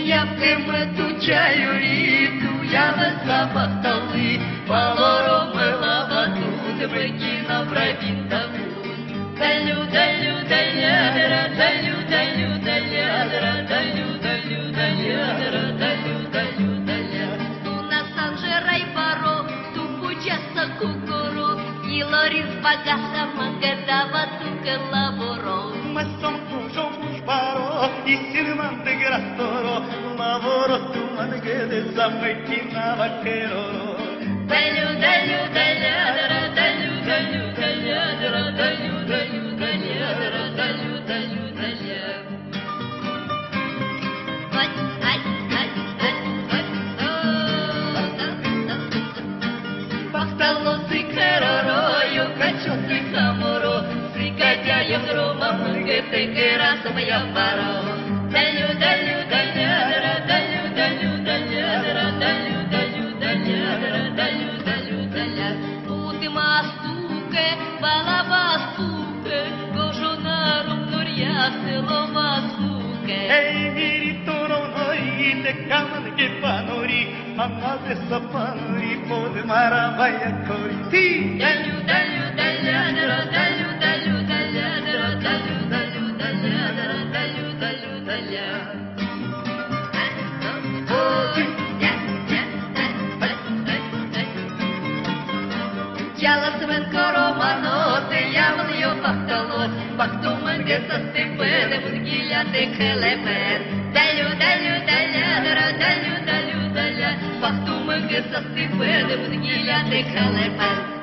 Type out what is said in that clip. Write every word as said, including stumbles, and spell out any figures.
явками ту чаю ріду, я не запахтали, палоромила батут, прикинув правін тавун. Далю, далю, далядра, далю, далю, далядра, далю, далю, далядра, далю, далю, даля. У нас анжера й паро, ту пучаса кукуру, і лоріз багата мангадава туке лаворо. Messon cujo musparo, y sirvan de grastoro, lavoro tu manguede zamaitina vaquero. Далю, далю, далядра, далю, далю, далядра, далю, далю, далядра, далю, далю, даля. Ай, ай, ай, ай, ай, о. Бахтало си керорою, качоти хаморо, срикатя рома, мангете кераса моя паро. Далю, далю, далядра, далю, далю, далядра, далю, далю, далядра, далю, далю, даля. Ultima stuke, balabastuke, gojonarum noriaste lomastuke. Ei, miritono noi, te caman que panori, mamma de sapanori, pode maravaya coriti. Dalyu, dalyu, dalyadra, dalyu, dalyu, dalyadra, dalyu, dalyu, dalyadra, dalyu, dalyu, dalya. Яласмен короманоте, явно йо бахталот, бахтумен геса степене, музгиля те хелепен. Далю, далю, далядра, далю, далю, даля, бахтумен геса степене, музгиля те хелепен.